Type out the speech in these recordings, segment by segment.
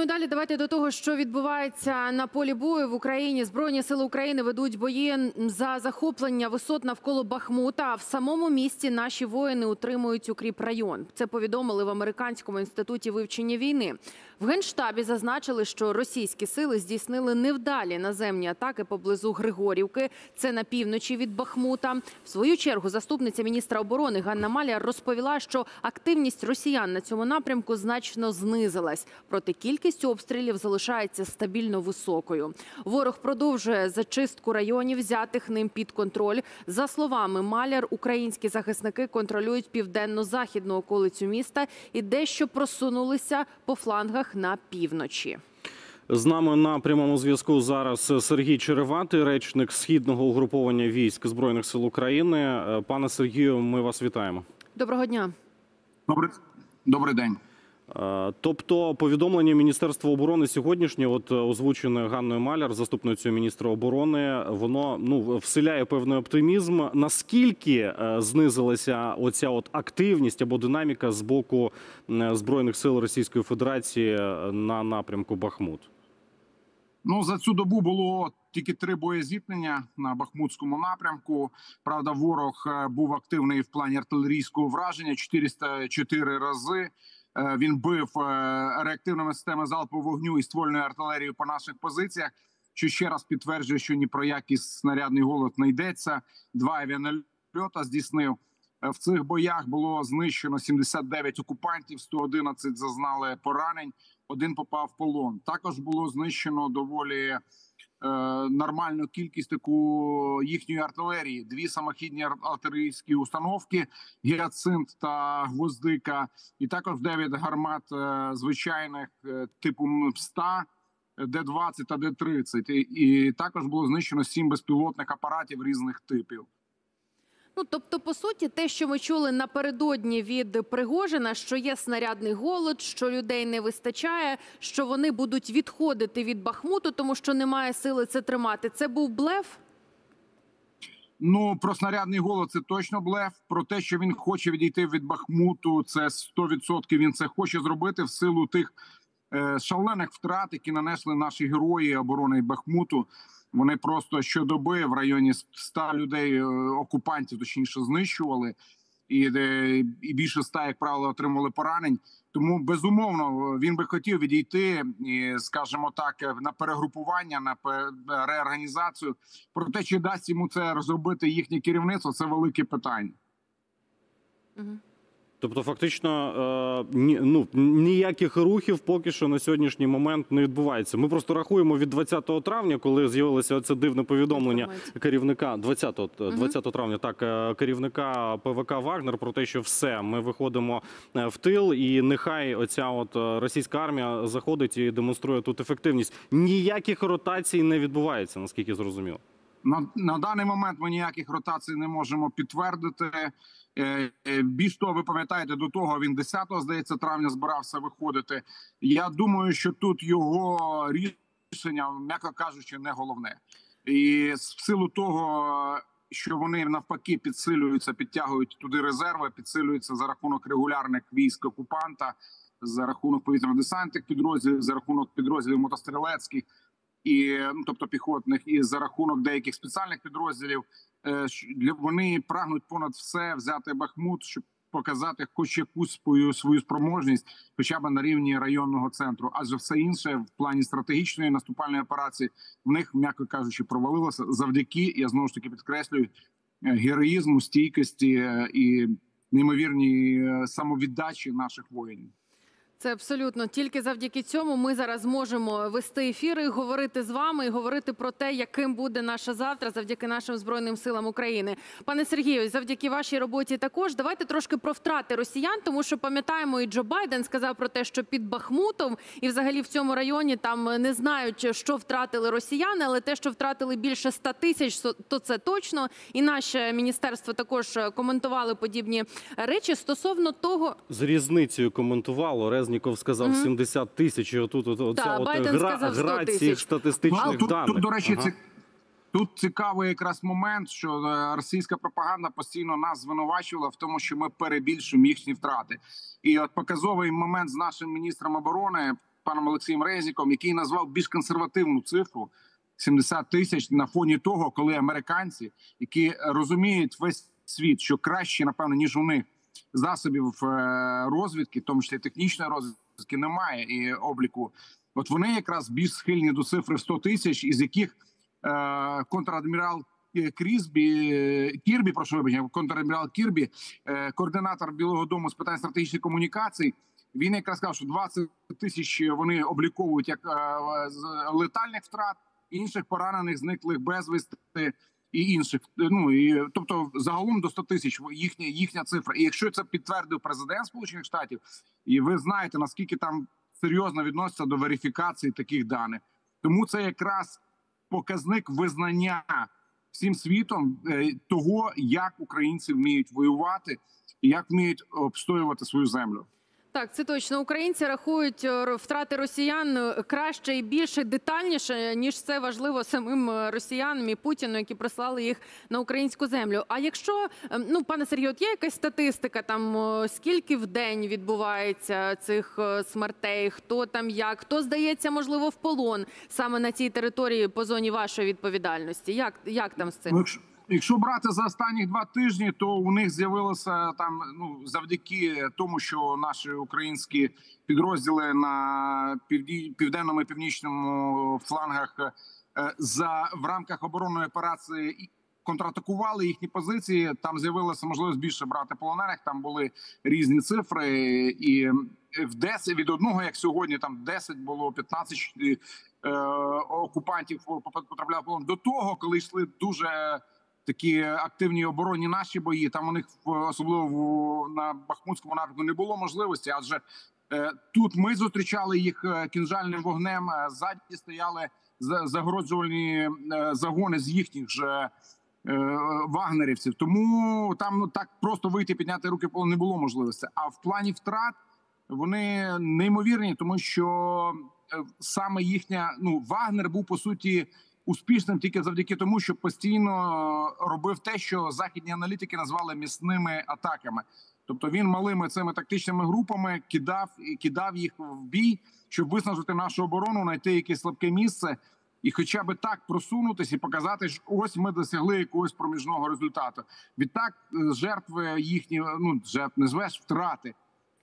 Ну і далі давайте до того, що відбувається на полі бою в Україні. Збройні сили України ведуть бої за захоплення висот навколо Бахмута. А в самому місті наші воїни утримують укріпрайон. Це повідомили в Американському інституті вивчення війни. В Генштабі зазначили, що російські сили здійснили невдалі наземні атаки поблизу Григорівки. Це на півночі від Бахмута. В свою чергу заступниця міністра оборони Ганна Маляр розповіла, що активність росіян на цьому напрямку значно знизилась. Проте кількість обстрілів залишається стабільно високою. Ворог продовжує зачистку районів, взятих ним під контроль. За словами Маляр, українські захисники контролюють південно-західну околицю міста і дещо просунулися по флангах на півночі. З нами на прямому зв'язку зараз Сергій Череватий, речник Східного угруповання військ Збройних сил України. Пане Сергію, ми вас вітаємо. Доброго дня. Добрий день. Тобто повідомлення Міністерства оборони сьогоднішнє, озвучене Ганною Маляр, заступницею міністра оборони, воно вселяє певний оптимізм. Наскільки знизилася оця активність або динаміка з боку Збройних сил Російської Федерації на напрямку Бахмут? За цю добу було тільки 3 боєзіткнення на Бахмутському напрямку. Правда, ворог був активний в плані артилерійського враження 404 рази. Він бив реактивними системами залпового вогню і ствольною артилерією по наших позиціях, що ще раз підтверджує, що ні про який снарядний голод не йдеться. 2 авіанальоти здійснив. В цих боях було знищено 79 окупантів, 111 зазнали поранень, 1 попав в полон. Також було знищено доволі нормальну кількість їхньої артилерії. 2 самохідні артилерійські установки «Гіацинт» та «Гвоздика». І також 9 гармат звичайних типу МС-100, Д-20 та Д-30. І також було знищено 7 безпілотних апаратів різних типів. Тобто, по суті, те, що ми чули напередодні від Пригожина, що є снарядний голод, що людей не вистачає, що вони будуть відходити від Бахмуту, тому що немає сили це тримати. Це був блеф? Про снарядний голод – це точно блеф. Про те, що він хоче відійти від Бахмуту, це 100% він це хоче зробити в силу тих шалених втрат, які нанесли наші герої оборони Бахмуту. Вони просто щодоби в районі 100 людей, окупантів, точніше, знищували. І більше 100, як правило, отримали поранень. Тому, безумовно, він би хотів відійти, скажімо так, на перегрупування, на реорганізацію. Проте, чи дасть йому це розробити їхнє керівництво, це велике питання. Тобто, фактично, ніяких рухів поки що на сьогоднішній момент не відбувається. Ми просто рахуємо від 20 травня, коли з'явилося це дивне повідомлення керівника, 20 травня, керівника ПВК «Вагнер» про те, що все, ми виходимо в тил і нехай оця російська армія заходить і демонструє тут ефективність. Ніяких ротацій не відбувається, наскільки зрозуміло. На даний момент ми ніяких ротацій не можемо підтвердити. Більш того, ви пам'ятаєте, до того він 10-го, здається, травня збирався виходити. Я думаю, що тут його рішення, м'яко кажучи, не головне. І в силу того, що вони навпаки підсилюються, підтягують туди резерви, підсилюються за рахунок регулярних військ окупанта, за рахунок повітряно-десантних підрозділів, за рахунок підрозділів мотострілецьких, тобто піхотних, і за рахунок деяких спеціальних підрозділів, вони прагнуть понад все взяти Бахмут, щоб показати хоч якусь свою спроможність, хоча б на рівні районного центру. Адже все інше в плані стратегічної наступальної операції в них, м'яко кажучи, провалилося завдяки, я знову ж таки підкреслюю, героїзму, стійкості і неймовірній самовіддачі наших воїнів. Це абсолютно. Тільки завдяки цьому ми зараз можемо вести ефіри, говорити з вами і говорити про те, яким буде наше завтра завдяки нашим Збройним силам України. Пане Сергію, завдяки вашій роботі також. Давайте трошки про втрати росіян, тому що пам'ятаємо, і Джо Байден сказав про те, що під Бахмутом і взагалі в цьому районі там не знають, що втратили росіяни, але те, що втратили більше 100 тисяч, то це точно. І наше міністерство також коментували подібні речі стосовно того... З різницею коментувало. Резніков сказав 70 тисяч, і отут гра цих статистичних даних. Тут, до речі, тут цікавий якраз момент, що російська пропаганда постійно нас звинувачувала в тому, що ми перебільшуємо їхні втрати. І от показовий момент з нашим міністром оборони паном Олексієм Резніком, який назвав більш консервативну цифру 70 тисяч на фоні того, коли американці, які розуміють весь світ, що краще, напевно, ніж у них засобів розвідки, в тому числі технічної розвідки, немає і обліку. От вони якраз більш схильні до цифри 100 тисяч, із яких контрадмірал Кірбі, контрадмірал Кірбі, координатор Білого дому з питань стратегічних комунікацій, він якраз сказав, що 20 тисяч вони обліковують як летальних втрат, інших поранених, зниклих безвісти і інших. Тобто загалом до 100 тисяч їхня цифра. І якщо це підтвердив президент Сполучених Штатів, і ви знаєте, наскільки там серйозно відноситься до верифікації таких даних. Тому це якраз показник визнання всім світом того, як українці вміють воювати і як вміють обстоювати свою землю. Так, це точно. Українці рахують втрати росіян краще і більше, детальніше, ніж це важливо самим росіянам і Путіну, які прислали їх на українську землю. А якщо, пане Сергію, от є якась статистика, там скільки в день відбувається цих смертей, хто там як, хто здається, можливо, в полон саме на цій території по зоні вашої відповідальності? Як там з цим? Якщо брати за останні 2 тижні, то у них з'явилося там, завдяки тому, що наші українські підрозділи на південному і північному флангах в рамках оборонної операції контратакували їхні позиції. Там з'явилася можливість більше брати полонених. Там були різні цифри, і в 10 від одного, як сьогодні, там 10 було, 15 окупантів потрапляли в полон. До того, коли йшли дуже такі активні оборонні наші бої, там у них, особливо на Бахмутському напрямку, не було можливості, адже тут ми зустрічали їх кінжальним вогнем, ззаді стояли загороджувальні загони з їхніх же вагнерівців. Тому там так просто вийти, підняти руки не було можливості. А в плані втрат вони неймовірні, тому що саме їхня, Вагнер був, по суті, успішним тільки завдяки тому, що постійно робив те, що західні аналітики назвали місними атаками. Тобто він малими цими тактичними групами кидав їх в бій, щоб виснажити нашу оборону, знайти якесь слабке місце і хоча б так просунутися і показати, що ось ми досягли якогось проміжного результату. Відтак жертви їхні, втрати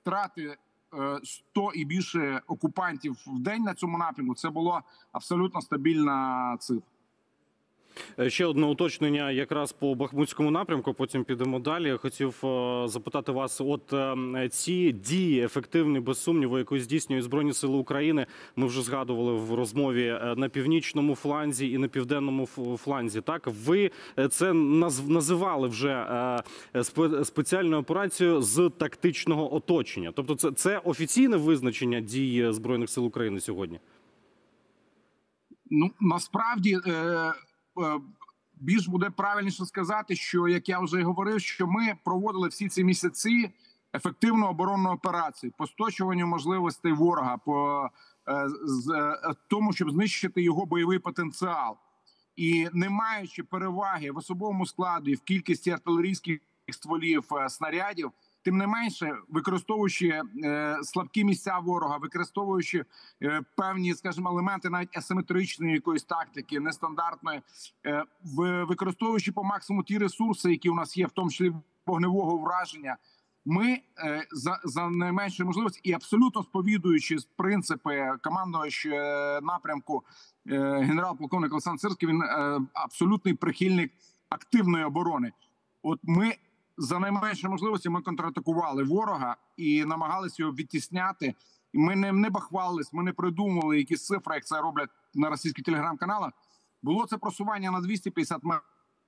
100 і більше окупантів в день на цьому напрямку, це була абсолютно стабільна цифра. Ще одне уточнення якраз по Бахмутському напрямку, потім підемо далі. Я хотів запитати вас, от ці дії ефективні, без сумніву, яку здійснюють Збройні Сили України, ми вже згадували в розмові, на північному фланзі і на південному фланзі. Так, ви це називали вже спеціальною операцією з тактичного оточення. Тобто це офіційне визначення дій Збройних Сил України сьогодні? Насправді, більш буде правильніше сказати, що, як я вже говорив, що ми проводили всі ці місяці ефективну оборонну операцію по сточуванню можливостей ворога, по тому, щоб знищити його бойовий потенціал. І не маючи переваги в особовому складі, в кількості артилерійських стволів, снарядів, тим не менше, використовуючи слабкі місця ворога, використовуючи певні, скажімо, елементи навіть асиметричної якоїсь тактики, нестандартної, використовуючи по максимуму ті ресурси, які у нас є, в тому числі вогневого враження, ми за найменшої можливості і абсолютно сповідуючи принципи командувач напрямку генерал-полковник Олександр Сирський, він абсолютний прихильник активної оборони. От ми за найменшої можливості ми контратакували ворога і намагалися його відтісняти. І ми не бахвалились, ми не придумували якісь цифри, як це роблять на російських телеграм-каналах. Було це просування на 250 метрів.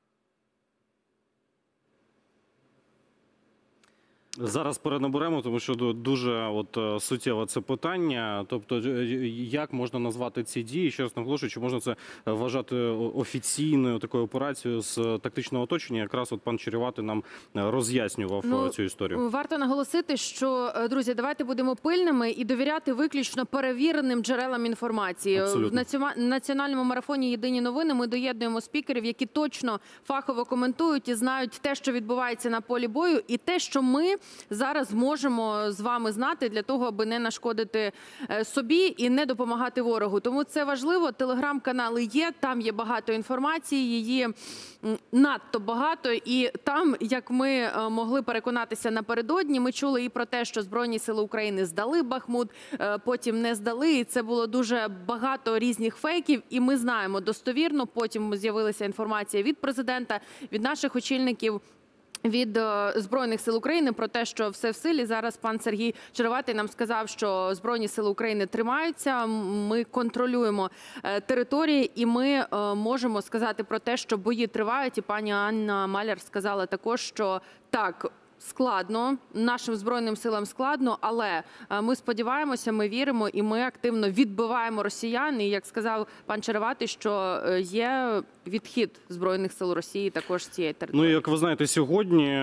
Зараз перенаберемо, тому що дуже суттєве це питання. Тобто, як можна назвати ці дії? Ще раз наголошую, чи можна це вважати офіційною такою операцією з тактичного оточення? Якраз пан Черевати нам роз'яснював цю історію. Варто наголосити, що, друзі, давайте будемо пильними і довіряти виключно перевіреним джерелам інформації. Абсолютно. В національному марафоні «Єдині новини» ми доєднуємо спікерів, які точно фахово коментують і знають те, що відбувається на полі бою, і те, що ми зараз можемо з вами знати для того, аби не нашкодити собі і не допомагати ворогу. Тому це важливо. Телеграм-канали є, там є багато інформації, її надто багато. І там, як ми могли переконатися напередодні, ми чули і про те, що Збройні сили України здали Бахмут, потім не здали. І це було дуже багато різних фейків. І ми знаємо достовірно, потім з'явилася інформація від президента, від наших очільників, від Збройних сил України про те, що все в силі. Зараз пан Сергій Череватий нам сказав, що Збройні сили України тримаються, ми контролюємо території і ми можемо сказати про те, що бої тривають. І пані Анна Маляр сказала також, що так, складно, нашим Збройним силам складно, але ми сподіваємося, ми віримо і ми активно відбиваємо росіян. І, як сказав пан Череватий, що є відхід Збройних сил Росії також з цієї території. Ну, як ви знаєте, сьогодні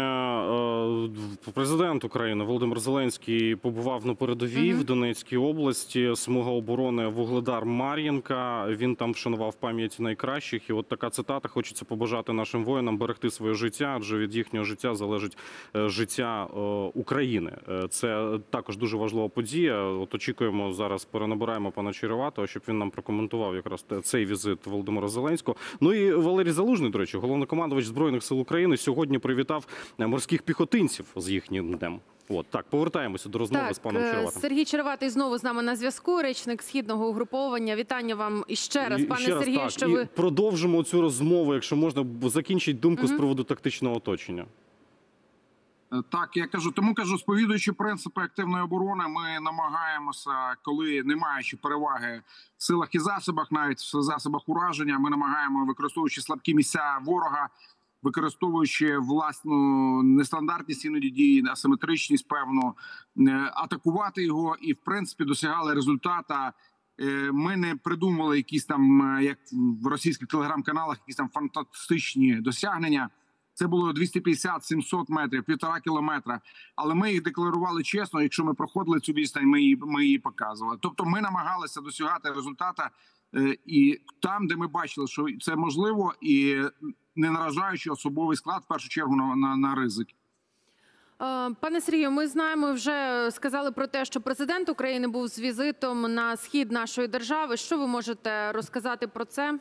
президент України Володимир Зеленський побував на передовій в Донецькій області, смуга оборони Вугледар-Мар'їнка. Він там вшанував пам'ять найкращих. І от така цитата: "Хочеться побажати нашим воїнам берегти своє життя, адже від їхнього життя залежить життя України". Це також дуже важлива подія. От очікуємо, зараз перенабираємо пана Череватого, щоб він нам прокоментував якраз цей візит Володимира Зеленського. Ну і Валерій Залужний, до речі, головнокомандувач Збройних сил України, сьогодні привітав морських піхотинців з їхнім днем. От, так, повертаємося до розмови з паном Череватим. Сергій Череватий знову з нами на зв'язку, речник Східного угруповання. Вітання вам іще раз, пане Сергію, що ви... І продовжимо цю розмову, якщо можна, закінчить думку з приводу тактичного оточення. Так, я кажу, сповідуючи принципи активної оборони, ми намагаємося, коли не маючи переваги в силах і засобах, навіть в засобах ураження, ми намагаємо, використовуючи слабкі місця ворога, використовуючи власну нестандартність іноді дії, асиметричність певну, атакувати його і, в принципі, досягали результата. Ми не придумали якісь там, як в російських телеграм-каналах, якісь там фантастичні досягнення. Це було 250-700 метрів, 1,5 кілометра. Але ми їх декларували чесно. Якщо ми проходили цю відстань, ми її показували. Тобто ми намагалися досягати результату і там, де ми бачили, що це можливо, і не наражаючи особовий склад, в першу чергу, на ризик. Пане Сергію, ми знаємо, вже сказали про те, що президент України був з візитом на схід нашої держави. Що ви можете розказати про це?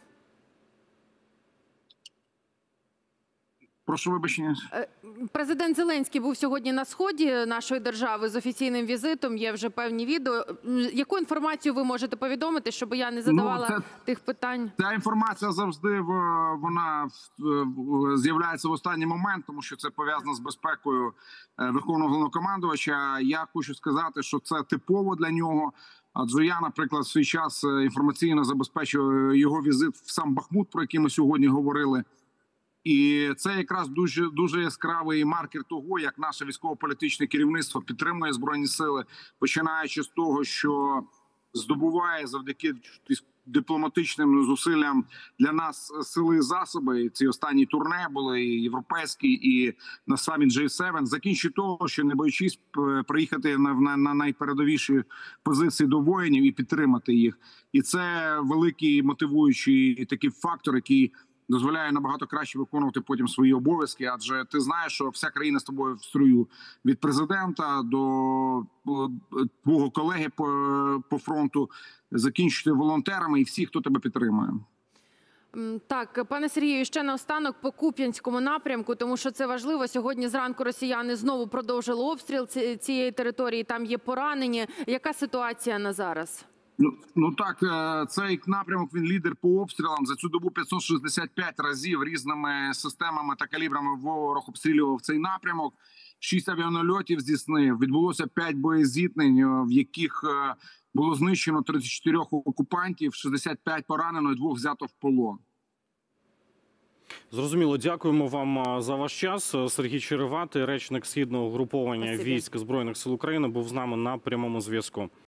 Прошу вибачення. Президент Зеленський був сьогодні на сході нашої держави з офіційним візитом. Є вже певні відео. Яку інформацію ви можете повідомити, щоб я не задавала тих питань? Ця інформація завжди вона з'являється в останній момент, тому що це пов'язано з безпекою Верховного Головнокомандувача. Я хочу сказати, що це типово для нього. Адже я, наприклад, в свій час інформаційно забезпечив його візит в сам Бахмут, про який ми сьогодні говорили. І це якраз дуже яскравий маркер того, як наше військово-політичне керівництво підтримує Збройні сили, починаючи з того, що здобуває завдяки дипломатичним зусиллям для нас сили і засоби. Ці останні турне були і європейські, і на саміт G7. Закінчує того, що не боючись приїхати на найпередовіші позиції до воїнів і підтримати їх. І це великий мотивуючий такий фактор, який дозволяє набагато краще виконувати потім свої обов'язки, адже ти знаєш, що вся країна з тобою в струю, від президента до твого колеги по фронту, закінчити волонтерами і всі, хто тебе підтримує. Так, пане Сергію, ще наостанок по Куп'янському напрямку, тому що це важливо. Сьогодні зранку росіяни знову продовжили обстріл цієї території, там є поранені. Яка ситуація на зараз? Ну так, цей напрямок, він лідер по обстрілам. За цю добу 565 разів різними системами та калібрами ворог обстрілював цей напрямок. 6 авіанальотів здійснив. Відбулося 5 боєзіткнень, в яких було знищено 34 окупантів, 65 поранено і 2 взято в полон. Зрозуміло. Дякуємо вам за ваш час. Сергій Череватий, речник Східного угруповання військ Збройних сил України, був з нами на прямому зв'язку.